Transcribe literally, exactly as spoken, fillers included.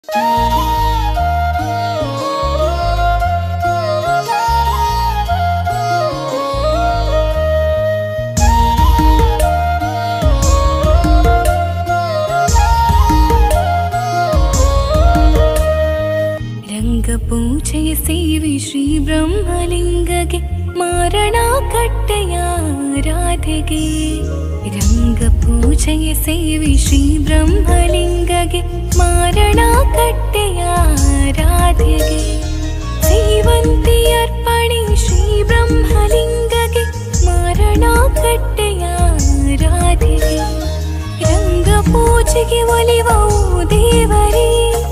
ಪೂಜೆಯ ಸೇವಿ ಶ್ರೀ ಬ್ರಹ್ಮಲಿಂಗಗೆ ಮಾರಣಾಕಟ್ಟೆಯ ರಾಧೆಗೆ ರಂಗ ಪೂಜೆಯ ಸೇವಿ ಶ್ರೀ ಬ್ರಹ್ಮಲಿಂಗಗೆ ಮಾರಣಾಕಟ್ಟೆಯ ರಾಧೆಗೆ ಸೇವಂತಿ ಅರ್ಪಣೆ ಶ್ರೀ ಬ್ರಹ್ಮಲಿಂಗಗೆ ಮಾರಣಾಕಟ್ಟೆಯ ರಾಧೆಗೆ ರಂಗ ಪೂಜೆಗೆ ಒಲಿವೋ ದೇವರೇ